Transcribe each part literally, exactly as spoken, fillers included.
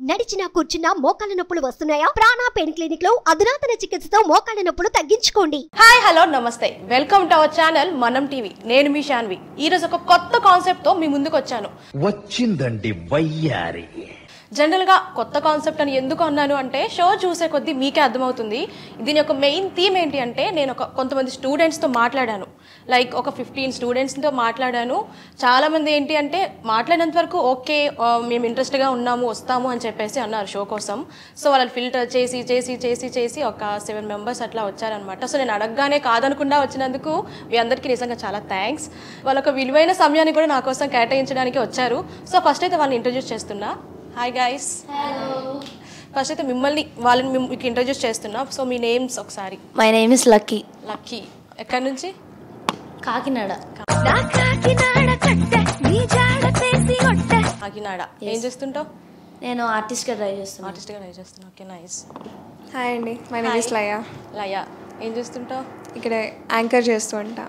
నడిచినా కూర్చున్నా మోకాళ్ళ నొప్పులు వస్తున్నాయా? ప్రాణ పెయిన్ క్లినిక్ లో అధునాతన చికిత్సతో మోకాళ్ళ నొప్పులు తగ్గించుకోండి. హాయ్ హలో నమస్తే, welcome to our channel Manam TV. నేను మీ శాన్వి. ఈ రోజు ఒక కొత్త కాన్సెప్ట్ తో మీ ముందుకు వచ్చాను. వచ్చిందండి వయ్యారి. జనరల్ గా కొత్త కాన్సెప్ట్ అని ఎందుకు అన్నాను అంటే, షో చూసే కొద్దీ మీకే అర్థమవుతుంది. దీని యొక్క మెయిన్ థీమ్ ఏంటి అంటే, నేను ఒక కొంతమంది స్టూడెంట్స్తో మాట్లాడాను. లైక్ ఒక ఫిఫ్టీన్ స్టూడెంట్స్తో మాట్లాడాను. చాలామంది ఏంటి అంటే మాట్లాడినంత వరకు ఓకే మేము ఇంట్రెస్ట్గా ఉన్నాము వస్తాము అని చెప్పేసి అన్నారు షో కోసం. సో వాళ్ళని ఫిల్టర్ చేసి చేసి చేసి చేసి ఒక సెవెన్ మెంబర్స్ అట్లా వచ్చారనమాట. సో నేను అడగగానే కాదనకుండా వచ్చినందుకు మీ అందరికీ నిజంగా చాలా థ్యాంక్స్. వాళ్ళొక విలువైన సమయాన్ని కూడా నా కోసం కేటాయించడానికి వచ్చారు. సో ఫస్ట్ అయితే వాళ్ళని ఇంట్రడ్యూస్ చేస్తున్నా. Hi guys. ఫస్ట్ అయితే మిమ్మల్ని వాళ్ళని మీకు ఇంట్రడ్యూస్ చేస్తున్నా. సో మీ నేమ్స్ ఒకసారి. My name is Lucky. Lucky ఎక్కడి నుంచి? కాకినాడ. కాకినాడ. ఏం చేస్తుంటావు? నేను ఆర్టిస్ట్గా ట్రై చేస్తాను. ఆర్టిస్ట్గా ట్రై చేస్తున్నా. Okay nice. హాయ్ అండి, my name is Laya. Laya ఏం చేస్తుంటావు? ఇక్కడ యాంకర్ చేస్తూ ఉంటా.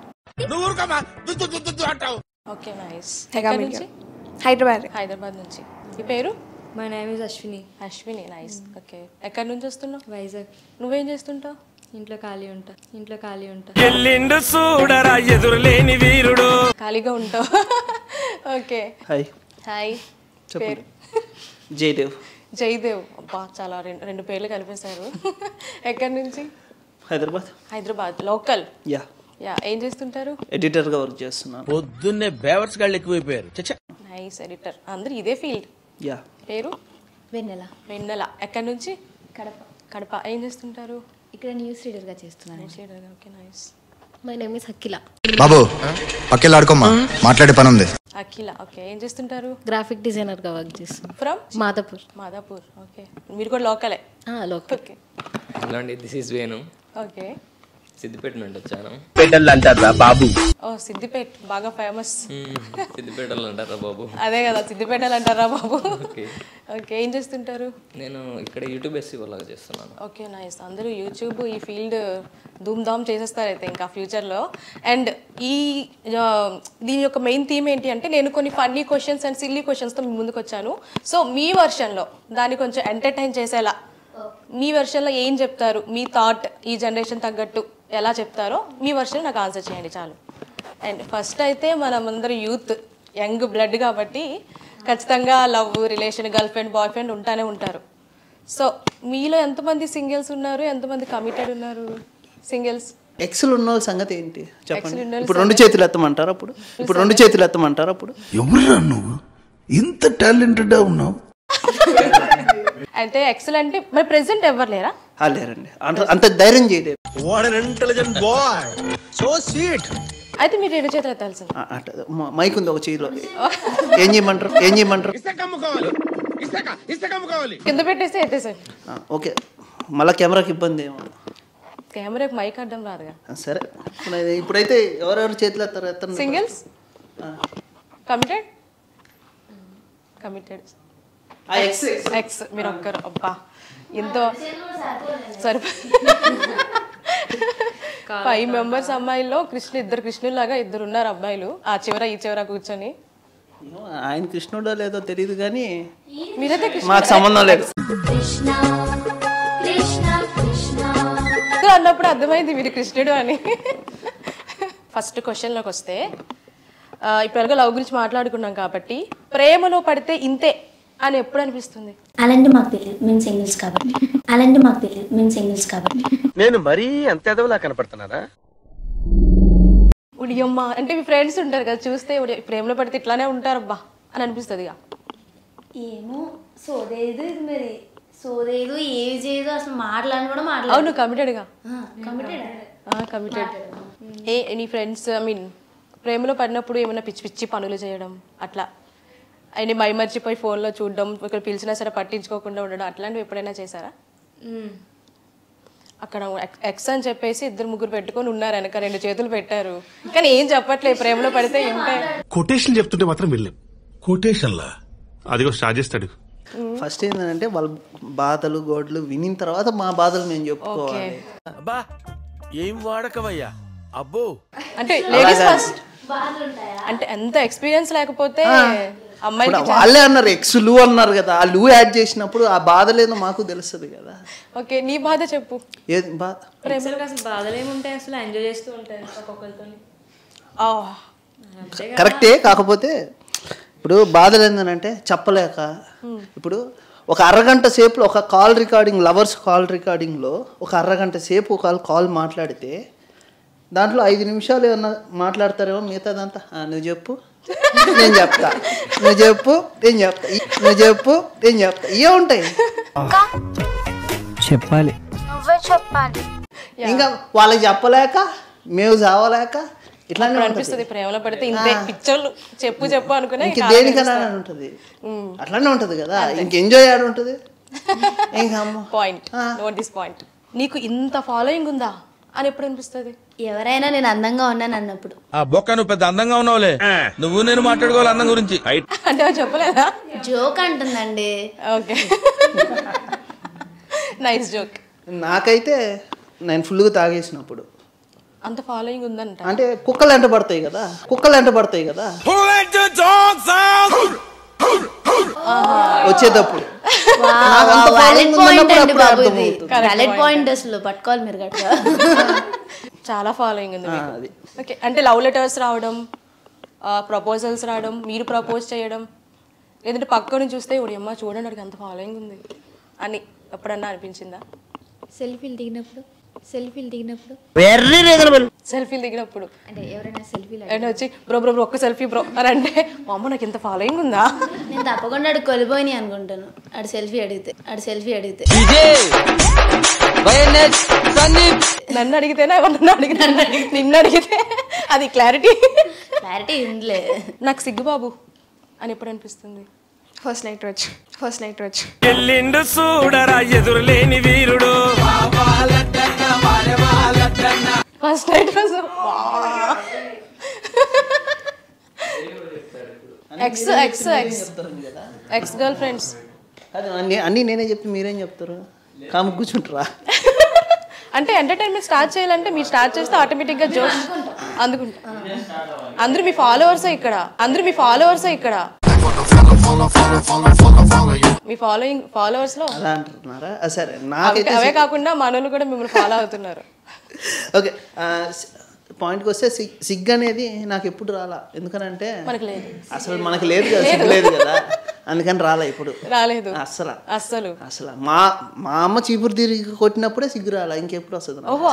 Okay nice. ఎక్కడి నుంచి? హైదరాబాద్. హైదరాబాద్ నుంచి. ఈ పేరు? My name is Ashwini. Ashwini. Nice. Okay ఎక్కడి నుంచి వస్తున్నావు? వైజాగ్. నువ్వేం చేస్తుంటావు? ఇంట్లో ఖాళీ ఉంటా. ఇంట్లో ఖాళీ ఉంటా. ఖాళీగా ఉంటావు. ఓకే. హాయ్. హాయ్. పేరు? జయదేవ్. జయదేవ్. అబ్బా చాలా రెండు రెండు పేర్లు కలిపేశారు. ఎక్కడి నుంచి? Hyderabad. Hyderabad local. Yeah yeah ఏం చేస్తుంటారు? ఎడిటర్ గా వర్క్ చేస్తున్నాను. పొద్దున్నే బేవర్స్ గాళ్ళు ఎక్కువైపోయారు. నైస్. ఎడిటర్. అందరు ఇదే ఫీల్డ్. యా. పేరు? వెన్నెల. వెన్నెల. ఎక్కడి నుంచి? కడప. కడప. ఏం చేస్తుంటారు? ఇక్కడ న్యూస్ రీడర్గా చేస్తున్నాను. Okay nice. My name is Akhila. బాబు పక్కెళ్ళి ఆడుకోమ్మా, మాట్లాడే పని ఉంది. అఖిల. ఓకే ఏం చేస్తుంటారు? గ్రాఫిక్ డిజైనర్గా వర్క్ చేస్తున్నాను. ఫ్రమ్ మాదాపూర్. మాదాపూర్. ఓకే మీరు కూడా లోకలే? లోకల్. ఓకే. హలో అండి, this is Venu. Okay. Siddipet నుండి వచ్చాను. పెద్దలు అంటారా బాబు? ఓ సిద్దిపేట బాగా ఫేమస్. సిద్దిపేటలో అంటారా బాబు? అదే కదా సిద్దిపేటలు అంటారా బాబు. ఓకే ఏం చేస్తుంటారు? నేను ఇక్కడ యూట్యూబ్ ఎస్సీఓ లాగా చేస్తున్నాను. Okay nice. అందరూ యూట్యూబ్ ఈ ఫీల్డ్ ధూమ్ ధామ్ చేసేస్తారు అయితే ఇంకా ఫ్యూచర్లో. అండ్ ఈ దీని యొక్క మెయిన్ థీమ్ ఏంటి అంటే, నేను కొన్ని ఫన్నీ క్వశ్చన్స్ అండ్ సిల్లీ క్వశ్చన్స్తో మీ ముందుకు వచ్చాను. సో మీ వర్షన్లో దాన్ని కొంచెం ఎంటర్టైన్ చేసేలా మీ వర్షన్లో ఏం చెప్తారు? మీ థాట్ ఈ జనరేషన్ తగ్గట్టు ఎలా చెప్తారో మీ వర్షన్ నాకు ఆన్సర్ చేయండి చాలు. అండ్ ఫస్ట్ అయితే మనం అందరూ యూత్ యంగ్ బ్లడ్ కాబట్టి ఖచ్చితంగా love relation girlfriend boyfriend ఉంటానే ఉంటారు. సో మీలో ఎంతమంది సింగిల్స్ ఉన్నారు, ఎంతమంది కమిటెడ్ ఉన్నారు? సింగిల్స్. ఎక్సెల్ ఉన్న వాళ్ళ సంగతి ఏంటి చెప్పండి. ఇప్పుడు రెండు చేతులు ఎత్తమంటారు అప్పుడు ఇప్పుడు రెండు చేతులు ఎత్తమంటారు అప్పుడు ఎవరురా నువ్వు ఇంత టాలెంటెడ్ ఉన్నావు? అయితే ఎక్సెల్ అంటే మరి ప్రెసెంట్ ఎవరు లేరా? లేరండి, అంత ధైర్యం చేయలేదు. అయితే మీరు రెండు చేతులు ఎత్తాల్సింది. మైక్ ఉంది ఒక చేతిలో. ఏం చేయమంటారు ఏం చేయమంటారు కింద పెట్టేస్తే ఎత్తేసారు. ఓకే, మళ్ళీ కెమెరాకి ఇబ్బంది ఏమో. కెమెరాకి మైక్ అడ్డం రాదుగా. సరే ఇప్పుడైతే ఎవరెవరు చేతులు ఎత్తారు ఎత్తారు? సింగిల్స్. కమిటెడ్. కమిటెడ్. ఎక్స్ మీరు ఒక్కరు. అబ్బా ఎంతో సరిపో ఫైవ్ మెంబర్స్ అమ్మాయిల్లో కృష్ణ ఇద్దరు కృష్ణులాగా ఇద్దరు ఉన్నారు అబ్బాయిలు ఆ చివర ఈ చివర కూర్చొని. ఆయన కృష్ణుడో లేదో తెలియదు కానీ మీరైతే మాకు సంబంధం లేదు అన్నప్పుడు అర్థమైంది మీరు కృష్ణుడు అని. ఫస్ట్ క్వశ్చన్లోకి వస్తే, ఇప్పుడు లవ్ గురించి మాట్లాడుకున్నాం కాబట్టి ప్రేమలో పడితే ఇంతే అని ఎప్పుడు అనిపిస్తుంది? అలాంటి మాకు తెలియదు, మేము సింగిల్స్ కాబట్టి. అలాంటి మాకు తెలియదు, మేము సింగిల్స్ కాబట్టి. నేను మరీ అంత ఎదవలా కనపడుతున్నారా? ఉడియమ్మ అంటే మీ ఫ్రెండ్స్ ఉంటారు కదా, చూస్తే ప్రేమలో పడితే ఇట్లానే ఉంటారబ్బా అని అనిపిస్తుంది. ఏమో సోదేదు ఇది మరి సోదేదు ఏది చేయదు అసలు మాట్లాడి కూడా మాట్లాడు. అవును కమిటెడ్గా. కమిటెడ్. కమిటెడ్. ఏ నీ ఫ్రెండ్స్ ఐ మీన్ ప్రేమలో పడినప్పుడు ఏమైనా పిచ్చి పిచ్చి పనులు చేయడం అట్లా, అయినా మై మర్చిపోయి ఫోన్లో చూడడం, ఇక్కడ పిలిచినా సరే పట్టించుకోకుండా ఉండడం అట్లాంటివి ఎప్పుడైనా చేశారా? అక్కడ ఎక్స్ అని చెప్పేసి ఇద్దరు ముగ్గురు పెట్టుకొని ఉన్నారు, వెనక రెండు చేతులు పెట్టారు కానీ ఏం చెప్పట్లేదు. ప్రేమలో పడితే ఏంటే కొటేషన్ చెప్తుంటే మాత్రం వెళ్ళాం. కొటేషన్లా అదిగో స్టార్ట్ చేస్తాడు. ఫస్ట్ ఏంటంటే వాళ్ళ బాధలు గోడ్లు వినిన తర్వాత మా బాధలు మేము చెప్పుకోవాలి. ఏం వాడకవయ్యా అబ్బో అంటే లేడీస్ ఫస్ట్. అంటే ఎంత ఎక్స్పీరియన్స్ లేకపోతే అమ్మాయికి వాళ్ళే అన్నారు ఎక్స్ లూ అన్నారు కదా, ఆ లూ యాడ్ చేసినప్పుడు ఆ బాధ లేదో మాకు తెలుస్తుంది కదా. ఓకే, నీ బాధ చెప్పు. ఏది బాధ? అసలు బాధలు ఏముంటాయి, అసలు ఎంజాయ్ చేస్తూ ఉంటాయి ఒక్కొక్కరితో. కరెక్టే, కాకపోతే ఇప్పుడు బాధలు ఏంటంటే చెప్పలేక, ఇప్పుడు ఒక అరగంట సేపు ఒక కాల్ రికార్డింగ్, లవర్స్ కాల్ రికార్డింగ్లో ఒక అరగంట సేపు ఒక కాల్ మాట్లాడితే దాంట్లో ఐదు నిమిషాలు ఏమన్నా మాట్లాడతారేమో, మిగతాదంతా నువ్వు చెప్పు నేను చెప్తా, నువ్వు చెప్పు నేను చెప్తా, నువ్వు చెప్పు నేను చెప్తా, ఇవే ఉంటాయి. చెప్పాలి, ఇంకా వాళ్ళకి చెప్పలేక మేము చావలేక ఇట్లానే అనిపిస్తుంది. ప్రేమలో పడితే ఇంతే పిక్చర్లు చెప్పు చెప్పు అనుకునే ఇంక దేనికన్నా ఉంటుంది, అట్లానే ఉంటుంది కదా. ఇంక ఎంజాయ్ ఆడ ఉంటుంది. Point, note this point. నీకు ఇంత ఫాలోయింగ్ ఉందా అని ఎప్పుడు అనిపిస్తుంది? ఎవరైనా నేను అందంగా ఉన్నాను అన్నప్పుడు. ఆ బొక్క నువ్వు పెద్ద అందంగా ఉన్నావులే, నువ్వు నేను మాట్లాడుకోవాలి అందం గురించి అంటే చెప్పలేదా? జోక్ అంటుందండి. Okay, nice joke. నాకైతే నేను ఫుల్గా తాగేసినప్పుడు అంత ఫాలోయింగ్ ఉందంట. అంటే కుక్కలు ఎంట పడతాయి కదా, కుక్కలు ఎంట పడతాయి కదా వచ్చేటప్పుడు. అసలు పట్టుకోవాలి మీరు గట్టిగా. చాలా ఫాలోయింగ్ ఉంది. ఓకే, అంటే లవ్ లెటర్స్ రావడం, ప్రపోజల్స్ రావడం, మీరు ప్రపోజ్ చేయడం, లేదంటే పక్కన చూస్తే ఇప్పుడు అమ్మ చూడండి అడిగి అంత ఫాలోయింగ్ ఉంది అని ఎప్పుడన్నా అనిపించిందా? సెల్ఫీలు దిగినప్పుడు సెల్ఫీలు దిగినప్పుడు సెల్ఫీలు దిగినప్పుడు అంటే ఎవరైనా సెల్ఫీలు అంటే వచ్చి బ్రో బ్రో బ్రో ఒక్క సెల్ఫీ బ్రో అని అంటే అమ్మ నాకు ఇంత ఫాలోయింగ్ ఉందా? నేను తప్పకుండా అడు కొలిపోయినాయి అనుకుంటాను. ఆడు సెల్ఫీ అడిగితే ఆడు సెల్ఫీ అడిగితే నన్ను అడిగితేనే నన్ను అడిగి నన్ను అడిగి నిన్ను అడిగితే అది క్లారిటీ క్లారిటీ ఉందిలే. నాకు సిగ్గు బాబు అని ఎప్పుడు అనిపిస్తుంది? ఫస్ట్ నైట్ వచ్చి ఫస్ట్ నైట్ వచ్చి ఎల్లిండు చూడరా ఎదురులేని వీరుడు. ఫస్ట్ నైట్ రోజు ex ex ex ex girlfriends అన్నీ నేనే చెప్తే మీరేం చెప్తారు? కాము కూర్చుంటారా? అంటే ఎంటర్టైన్మెంట్ స్టార్ట్ చేయాలంటే మీరు స్టార్ట్ చేస్తే ఆటోమేటిక్గా జోష్ అందుకుంటా. అందరూ మీ ఫాలోవర్సే ఇక్కడ, అందరూ మీ ఫాలోవర్సే ఇక్కడ. మీ ఫాలోయింగ్ ఫాలోవర్స్ లో అలా అంటున్నారా? సరే, నాకైతే అవే కాకుండా మనోళ్ళు కూడా మిమ్మల్ని ఫాలో అవుతున్నారు. ఓకే, పాయింట్కి వస్తే సిగ్ సిగ్ అనేది నాకు ఎప్పుడు రాలా. ఎందుకనంటే మనకు లేదు, అసలు మనకి లేదు కదా, సిగ్గు లేదు కదా, అందుకని రాలా ఇప్పుడు. రాలేదు అసలు అసలు అసలు మా మా అమ్మ చీపురు తిరిగి కొట్టినప్పుడే సిగ్గు రాలా, ఇంకెప్పుడు వస్తుంది? ఓహో,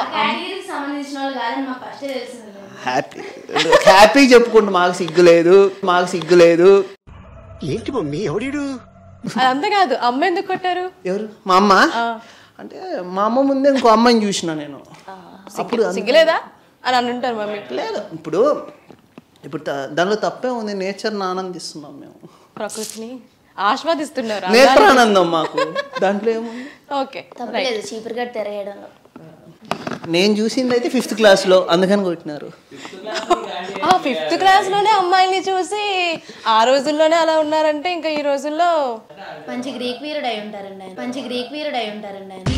హ్యాపీ హ్యాపీ చెప్పుకుంటూ మాకు సిగ్గు లేదు, మాకు సిగ్గు లేదు. ఏంటి మమ్మీ ఎవడీడు? అదంతా కాదు, అమ్మ ఎందుకు కొట్టారు? ఎవరు? మా అమ్మ. అంటే మా అమ్మ ముందే ఇంకో అమ్మాయిని చూసిన నేను. అప్పుడు సిగ్గులేదా అని అంటుంటారు మమ్మీ. లేదు, ఇప్పుడు ఇప్పుడు దానిలో తప్పే ఉంది. నేచర్ని ఆనందిస్తున్నాం మేము, ప్రకృతిని ఆస్వాదిస్తున్నారు. నేత్రానందం మాకు దాంట్లో ఏముంది? ఓకే, తప్పలేదు చీపురు గట్ట తెరయడంలో. నేను చూసింది అయితే ఫిఫ్త్ క్లాస్లో, అందుకని కొట్టినారు. ఫిఫ్త్ క్లాస్ లోనే అమ్మాయిని చూసి ఆ రోజుల్లోనే అలా ఉన్నారంటే ఇంకా ఈ రోజుల్లో మంచి గ్రీక్ వీరుడు అయి ఉంటారండి ఆయన. మంచి గ్రీక్ వీరుడు అయి ఉంటారండి ఆయన.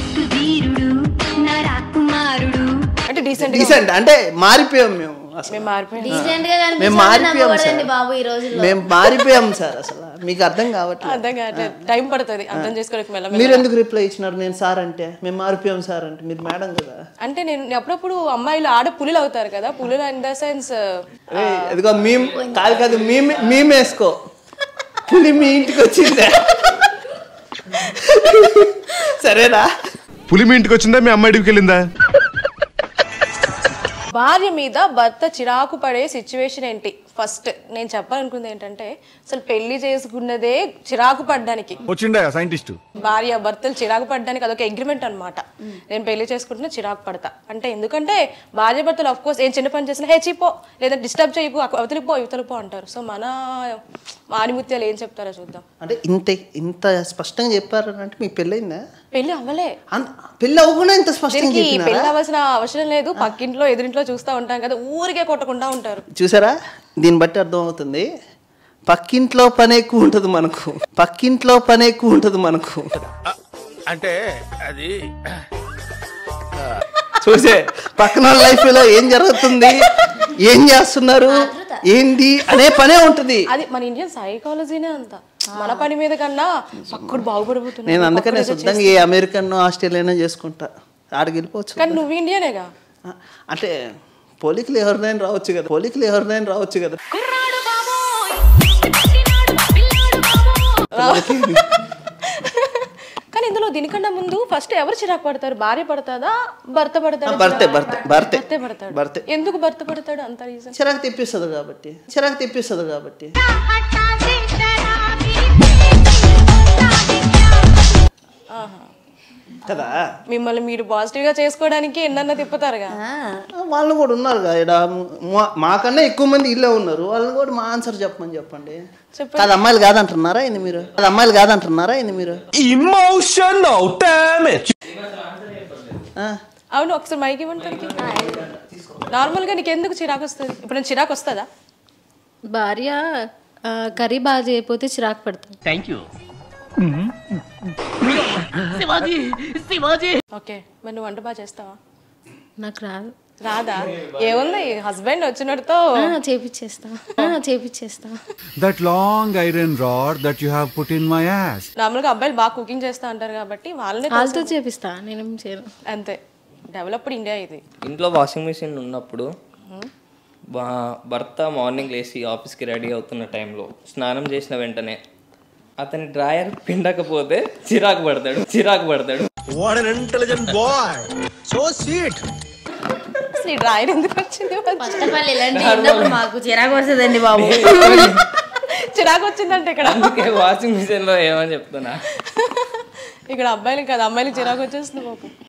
అంటే డీసెంట్ డీసెంట్ అంటే మారిపోయాం మేము. మేము మారిపోయాం, డీసెంట్ గా మేము మారిపోయాం సార్. బాబు ఈ రోజుల్లో మేము మారిపోయాం సార్. అసలు మీకు అర్థం కావట్లేదు. అర్థం కావట్లేదు, టైం పడుతుంది అర్థం చేసుకోవడానికి. మెల్ల మీరు ఎందుకు రిప్లై ఇచ్చినారు? నేను సార్ అంటే మేము మారిపోయాం సార్ అంటే మీరు మేడం కదా. అంటే నేను అప్పుడప్పుడు అమ్మాయిలు ఆడ పులులు అవుతారు కదా, పులులు ఇన్ ద సెన్స్ ఎదుగో మేము కాదు కాదు మేము మేము వేసుకో పులి మీ ఇంటికి వచ్చిందే సరేనా? పులి మీ ఇంటికి వచ్చిందా, మీ అమ్మాయికి వెళ్ళిందా? భార్య మీద భర్త చిరాకు పడే సిచ్యువేషన్ ఏంటి? ఫస్ట్ నేను చెప్పాలనుకుంది ఏంటంటే అసలు పెళ్లి చేసుకున్నదే చిరాకు పడ్డానికి. వచ్చిండా సైంటిస్ట్? భార్య భర్తలు చిరాకు పడ్డానికి అదొక అగ్రిమెంట్ అనమాట. నేను పెళ్లి చేసుకుంటున్నా చిరాకు పడతా అంటే, ఎందుకంటే భార్య భర్తలు ఆఫ్ కోర్స్ ఏం చిన్న పని చేసినా హే చీపో లేదా డిస్టర్బ్ చేయకు అవతలిపో ఇవతలిపో అంటారు. సో మన ఆనిముత్యాలు ఏం చెప్తారో చూద్దాం. అంటే ఇంత ఇంత స్పష్టంగా చెప్పారు అంటే మీకు పెళ్ళయిందా? పెళ్లి అవ్వలే. పెళ్లి అవ్వకుండా ఇంత స్పష్టంగా చెప్పినారా? పెళ్లి అవ్వాల్సిన అవసరం లేదు. పక్కింట్లో ఎదురింట్లో చూస్తూ ఉంటాం కదా, ఊరికే కొట్టకుండా ఉంటారు. చూసారా? దీన్ని బట్టి అర్థం అవుతుంది పక్కింట్లో పని ఎక్కువ ఉంటుంది మనకు, పక్కింట్లో పని ఎక్కువ ఉంటుంది మనకు. అంటే అది చూసే పక్కన లైఫ్ లో ఏం జరుగుతుంది, ఏం చేస్తున్నారు, ఏంది అనే పనే ఉంటుంది. అది మన ఇండియన్ సైకాలజీనే అంత. మన పని మీద కన్నా పక్కడు బాగుపడిపోతుంది. నేను అందుకనే శుద్ధంగా ఏ అమెరికన్ ఆస్ట్రేలియా చేసుకుంటా, ఆడికి వెళ్ళిపోవచ్చు. కానీ నువ్వు ఇండియనేగా. అంటే పోలికలు ఎవరినైనా రావచ్చు కదా, పోలికలు ఎవరినైనా రావచ్చు కదా. కానీ ఇందులో దీనికన్నా ముందు ఫస్ట్ ఎవరు చిరాకు పడతారు? భార్య పడతాదా, భర్త పడతాడు? భర్తే భర్తే భర్తే భర్తే పడతాడు. భర్తే. ఎందుకు భర్త పడతాడు అంత రీజన్? చిరాకు తెప్పిస్తుంది కాబట్టి, చిరాకు తెప్పిస్తుంది కాబట్టి. కదా మిమ్మల్ని మీరు పాజిటివ్ గా చేసుకోవడానికి ఎన్నన్నా తిప్పుతారుగా. వాళ్ళు కూడా ఉన్నారు కదా, మాకన్నా ఎక్కువ మంది ఇల్లే ఉన్నారు, వాళ్ళని కూడా మా ఆన్సర్ చెప్పమని చెప్పండి. అది అమ్మాయిలు కాదంటున్నారా ఇది మీరు? అది అమ్మాయిలు కాదంటున్నారా ఇది మీరు? Emotional damage. అవును, ఒకసారి మైక్ ఇవ్వండి తనకి. నార్మల్ గా నీకు ఎందుకు చిరాకు వస్తుంది? ఇప్పుడు నేను చిరాకు వస్తుందా? భార్య కర్రీ బాగా చేయకపోతే చిరాకు పడతాను. Thank you. ఓకే, మరి నువ్వు వంట బాగా చేస్తావా? నాకు రాదు. రాదా? ఏముంది, హస్బెండ్ వచ్చినట్టుతో చేపిచ్చేస్తా చేపిచ్చేస్తా that long iron rod that you have put in my ass. నార్మల్గా అబ్బాయిలు బాగా కుకింగ్ చేస్తా అంటారు కాబట్టి వాళ్ళని వాళ్ళతో చేపిస్తా, నేనేం చేయను. అంతే, డెవలప్డ్ ఇండియా ఇది. ఇంట్లో వాషింగ్ మిషన్ ఉన్నప్పుడు భర్త మార్నింగ్ లేచి ఆఫీస్కి రెడీ అవుతున్న టైంలో స్నానం చేసిన వెంటనే అతని డ్రాయర్ పిండకపోతే చిరాకు పడతాడు చిరాకు పడతాడు what an intelligent boy, so sweet. అసలు డ్రాయర్ ఎందుకు వచ్చింది? ఫస్ట్ ఆఫ్ ఆల్ ఇలాంటి ఉన్నప్పుడు మాకు చిరాకు వస్తుందండి బాబు. చిరాకు వచ్చిందంటే ఇక్కడ అందుకే వాషింగ్ మిషన్ లో ఏమని చెప్తున్నా. ఇక్కడ అబ్బాయిలు కదా, అమ్మాయిలు చిరాకు వచ్చేస్తుంది బాబు.